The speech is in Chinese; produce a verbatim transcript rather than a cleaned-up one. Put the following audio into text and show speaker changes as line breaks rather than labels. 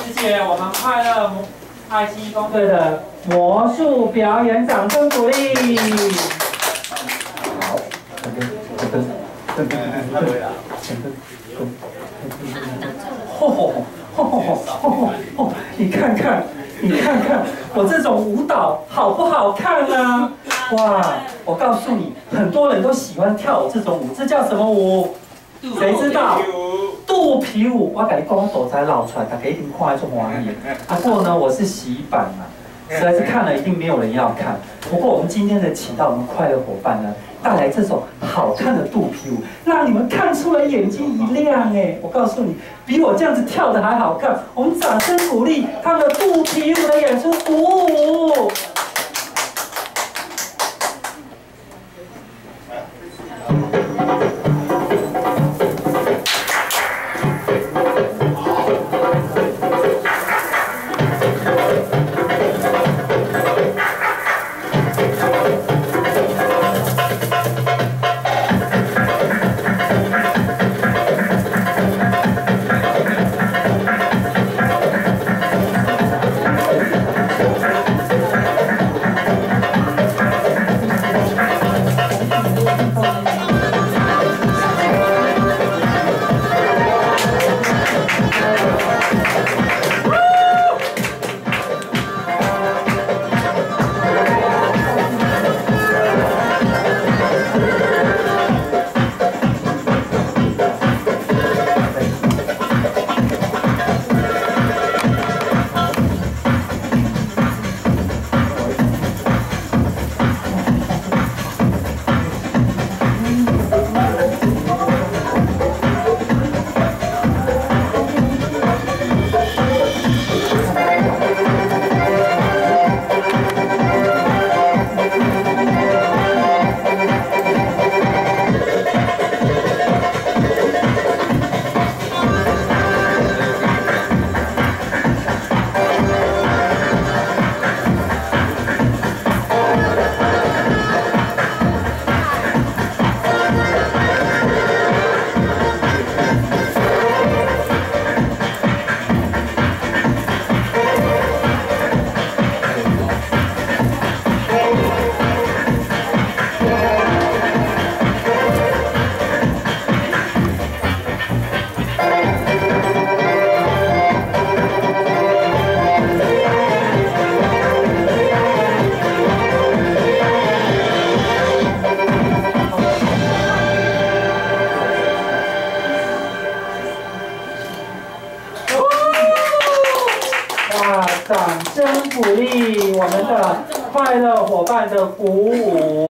谢谢我们快乐爱心公队的魔术表演，掌声鼓励。好，噔噔噔噔噔噔噔。吼吼吼吼吼吼！你看看，你看看，我这种舞蹈好不好看啊？哇！我告诉你，很多人都喜欢跳舞这种舞，这叫什么舞？谁知道？肚皮舞。我跟你讲，我手才捞出来，大家一定看得出欢喜。不过呢，我是洗版嘛，实在是看了一定没有人要看。不过我们今天的请到我们快乐伙伴呢，带来这种好看的肚皮舞，让你们看出来眼睛一亮哎！我告诉你，比我这样子跳的还好看。我们掌声鼓励他们的肚皮舞的演出，鼓舞！掌声鼓励我们的快乐伙伴的鼓舞。